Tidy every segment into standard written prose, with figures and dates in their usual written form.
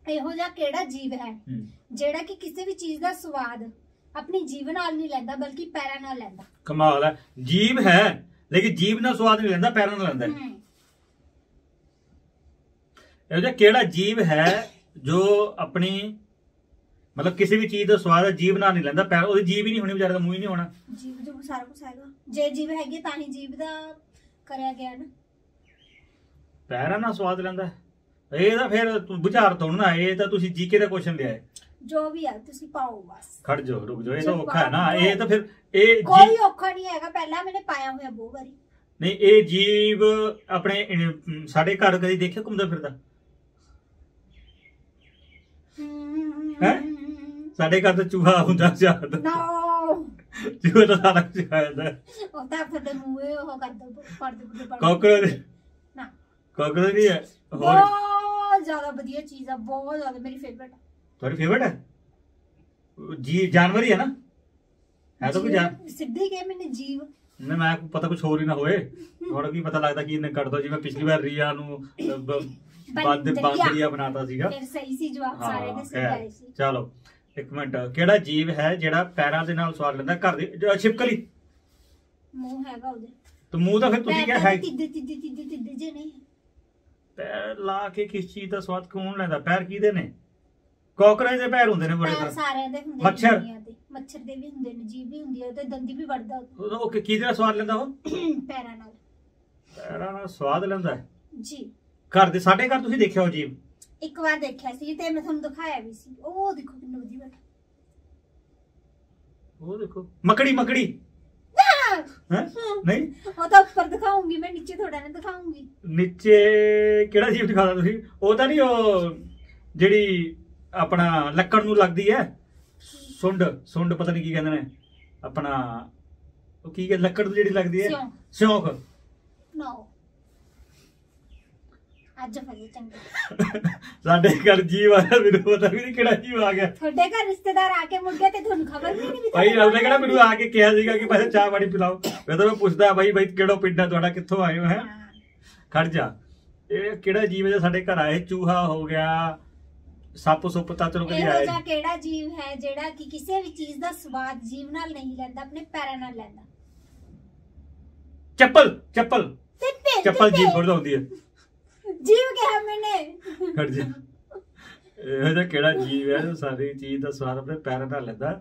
ਇਹੋ ਜਿਹਾ ਕਿਹੜਾ ਜੀਵ ਹੈ ਜਿਹੜਾ ਕਿ ਕਿਸੇ ਵੀ ਚੀਜ਼ ਦਾ ਸਵਾਦ ਆਪਣੀ ਜੀਭ ਨਾਲ ਨਹੀਂ ਲੈਂਦਾ ਬਲਕਿ ਪੈਰਾਂ ਨਾਲ ਲੈਂਦਾ। ਕਮਾਲ ਹੈ, ਜੀਭ ਹੈ ਲੇਕਿਨ ਜੀਭ ਨਾਲ ਸਵਾਦ ਨਹੀਂ ਲੈਂਦਾ, ਪੈਰਾਂ ਨਾਲ ਲੈਂਦਾ। ਇਹੋ ਜਿਹਾ ਕਿਹੜਾ ਜੀਵ ਹੈ ਜੋ ਆਪਣੀ मतलब किसी भी चीज का स्वाद जीभ नाल नहीं लैंदा, पैर ओदी जीभ ही नहीं होनी, बेचारे दा मुंह ही नहीं होना। जीभ जो सारा कुछ हैगा, जे जीभ हैगी तां ही जीभ दा करया गया ना। पैरां नाल स्वाद लैंदा ਇਹ ਤਾਂ ਫਿਰ ਵਿਚਾਰ ਤੋਂ ਨਾ, ਇਹ ਤਾਂ ਤੁਸੀਂ ਜੀਕੇ ਦਾ ਕੁਐਸਚਨ ਲਿਆ ਹੈ। ਜੋ ਵੀ ਆ ਤੁਸੀਂ ਪਾਓ ਬਸ। ਖੜ ਜਾਓ, ਰੁਕ ਜਾਓ, ਇਹ ਤਾਂ ਔਖਾ ਹੈ ਨਾ। ਇਹ ਤਾਂ ਫਿਰ ਇਹ ਕੋਈ ਔਖਾ ਨਹੀਂ ਹੈਗਾ, ਪਹਿਲਾਂ ਮੈंने ਪਾਇਆ ਹੋਇਆ ਬਹੁਤ ਵਾਰੀ। ਨਹੀਂ ਇਹ ਜੀਵ ਆਪਣੇ ਸਾਡੇ ਘਰ ਕਦੀ ਦੇਖਿਆ ਘੁੰਮਦਾ ਫਿਰਦਾ ਹੈ? ਸਾਡੇ ਘਰ ਤਾਂ ਚੂਹਾ ਹੁੰਦਾ ਜ਼ਿਆਦਾ। ਨੋ ਚੂਹਾ ਤਾਂ ਸਾਰਾ ਕੁਝ ਖਾ ਜਾਂਦਾ। ਉਹ ਤਾਂ ਤੁਹਾਡੇ ਮੂੰਹੇ ਉਹ ਕਰਦਾ ਪੜਦੇ ਕਾਕਰੋਚ ਨਾ, ਕਾਕਰੋਚ ਨਹੀਂ ਹੈ। ਬਹੁਤ ਜ਼ਿਆਦਾ ਵਧੀਆ ਚੀਜ਼ ਆ, ਬਹੁਤ ਜ਼ਿਆਦਾ ਮੇਰੀ ਫੇਵਰਿਟ ਆ। ਤੁਹਾਡੀ ਫੇਵਰਿਟ ਹੈ ਜੀ? जानवर ही है ना, है तो कोई जान सीधे के मैंने जीव नहीं, मैं पता कुछ और ही ना होए थोड़ा की पता लगता कि इन्हें कर दो जी। मैं पिछली बार रिया नु बांदरिया बनाता सीगा, फिर सही सी जवाब सारे ने सही आए सी। चलो एक मिनट, केड़ा जीव है जेड़ा पैरां दे नाल स्वाद लेंदा? घर दे छिपकली मुंह हैगा ओदे, तो मुंह तो फिर तुसी क्या है तिद्दे तिद्दे तिद्दे तिद्दे जे नहीं। पैर ला के किस चीज दा स्वाद कौन लेंदा? पैर किदे ने? ਕਾਕਰੋਚ ਦੇ ਪੈਰ ਹੁੰਦੇ ਨੇ ਬੜੇ ਤਰ੍ਹਾਂ, ਸਾਰਿਆਂ ਦੇ ਹੁੰਦੇ ਨੇ। ਮੱਛਰ ਦੇ ਵੀ ਹੁੰਦੇ ਨੇ, ਜੀਭ ਵੀ ਹੁੰਦੀ ਹੈ ਤੇ ਦੰਦੀ ਵੀ ਵੜਦਾ। ਉਹ ਕਿਹਦੇ ਨਾਲ ਸਵਾਦ ਲੈਂਦਾ? ਉਹ ਪੈਰਾਂ ਨਾਲ। ਪੈਰਾਂ ਨਾਲ ਸਵਾਦ ਲੈਂਦਾ ਹੈ ਜੀ। ਘਰ ਦੇ ਸਾਡੇ ਘਰ ਤੁਸੀਂ ਦੇਖਿਆ ਉਹ ਜੀਵ? ਇੱਕ ਵਾਰ ਦੇਖਿਆ ਸੀ ਤੇ ਮੈਂ ਤੁਹਾਨੂੰ ਦਿਖਾਇਆ ਵੀ ਸੀ। ਉਹ ਦੇਖੋ ਕਿੰਨਾ ਵਧੀਆ ਬੈਠਾ। ਉਹ ਦੇਖੋ ਮੱਕੜੀ। ਮੱਕੜੀ ਨਹੀਂ, ਉਹ ਤਾਂ ਉੱਪਰ ਦਿਖਾਉਂਗੀ ਮੈਂ, ਨੀਚੇ ਥੋੜਾ ਨਾ ਦਿਖਾਉਂਗੀ। ਨੀਚੇ ਕਿਹੜਾ ਜੀਵ ਦਿਖਾਦਾ ਤੁਸੀਂ? ਉਹ ਤਾਂ ਨਹੀਂ ਉਹ ਜਿਹੜੀ अपना लक्कड़ नूं लगदी है सुंड, सुंड पता नहीं की कहंदे ने अपना की लक्कड़ नूं जेहड़ी लगदी है सिਉਂਖ। नो ਅੱਜ ਫਿਰ ਚੰਗਾ ਸਾਡੇ ਘਰ ਜੀਵ ਆਇਆ, ਮੈਨੂੰ ਪਤਾ ਵੀ ਨਹੀਂ ਕਿਹੜਾ ਜੀਵ ਆ ਗਿਆ। ਤੁਹਾਡੇ ਘਰ ਰਿਸ਼ਤੇਦਾਰ ਆ ਕੇ ਮੁੜ ਗਏ ਤੇ ਤੁਹਾਨੂੰ ਖਬਰ ਵੀ ਨਹੀਂ। ਭਾਈ ਉਹਨੇ ਕਿਹੜਾ ਮੈਨੂੰ ਆ ਕੇ ਕਿਹਾ ਸੀਗਾ ਕਿ ਭਾਈ ਚਾਹ ਪਾਣੀ ਪਿਲਾਓ? ਮੈਂ ਪੁੱਛਦਾ ਭਾਈ ਕਿਹੜਾ ਪਿੰਡ ਹੈ ਤੁਹਾਡਾ, ਕਿੱਥੋਂ ਆਏ ਹੋ? ਹੈ ਖੜ ਜਾ, ਇਹ ਕਿਹੜਾ ਜੀਵ ਹੈ ਸਾਡੇ ਘਰ ਆਏ? ਚੂਹਾ ਹੋ ਗਿਆ, ਸੱਪ ਸੁੱਪ ਤਾਂ ਚਲੋ ਕਦੀ ਆਇਆ। ਇਹੋ ਕਿਹੜਾ ਜੀਵ ਹੈ ਜਿਹੜਾ ਕਿ ਕਿਸੇ ਵੀ ਚੀਜ਼ ਦਾ ਸਵਾਦ ਜੀਭ ਨਾਲ ਨਹੀਂ ਲੈਂਦਾ, ਆਪਣੇ ਪੈਰਾਂ ਨਾਲ ਲੈਂਦਾ? ਚੱਪਲ। ਚੱਪਲ ਚੱਪਲ ਜੀਭ ਥੋੜਾ ਹੁੰਦੀ ਹੈ। ਜੀਵ ਕਿਹਾ ਮੈਨੇ। ਖੜ ਜਾ, ਇਹੋ ਜਿਹਾ ਕਿਹੜਾ ਜੀਵ ਹੈ ਜੋ ਸਾਰੀ ਚੀਜ਼ ਦਾ ਸਵਾਦ ਆਪਣੇ ਪੈਰਾਂ ਨਾਲ ਲੈਂਦਾ?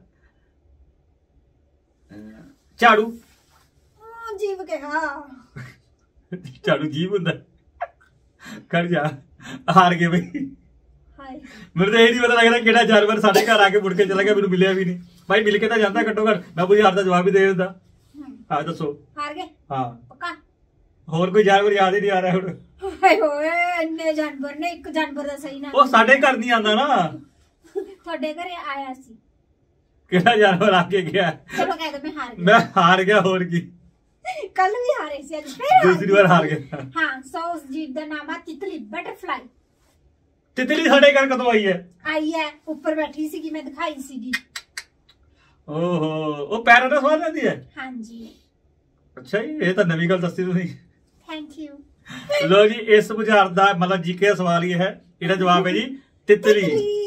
ਝਾੜੂ। ਜੀਵ ਕਿਹਾ। ਝਾੜੂ ਜੀਵ ਹੁੰਦਾ? ਖੜ ਜਾ, ਹਾਰ ਗਏ ਬਈ। मेरे तो ये नहीं पता लग रहा केड़ा जानवर साडे घर आके मुड़ के चला गया, मैनू मिलिया भी नहीं। भाई मिल के तो जाता घट्टो घट, मैं कोई हार दा जवाब भी दे देता। हां दसो, हार गए? हां पक्का। होर कोई जानवर याद ही नहीं आ रहा हुण। हाय होए इन्ने जानवर ने, एक जानवर दा सही नाम ओ साडे घर नहीं आंदा ना, ਤੁਹਾਡੇ ਘਰੇ ਆਇਆ ਸੀ। ਕਿਹੜਾ जानवर आके गया? चलो कह दो मैं हार गया। मैं हार गया, होर की कल भी हारे सी, आज फिर दूसरी बार हार गया। हां, सो उस जीव दा नाम है तितली, बटरफ्लाई। तितली साडे घर कदों आई है? आई है, ऊपर बैठी सी कि मैं दिखाई सीगी। ओहो, ओ पैरां दा स्वाद लेंदी है? हां जी। अच्छा जी, ये तो नवी गल दस्सी तुसीं। Thank you. लो जी, इस बुझारत दा मतलब जीके दा सवाल ये है, इहदा जवाब है जी तितली।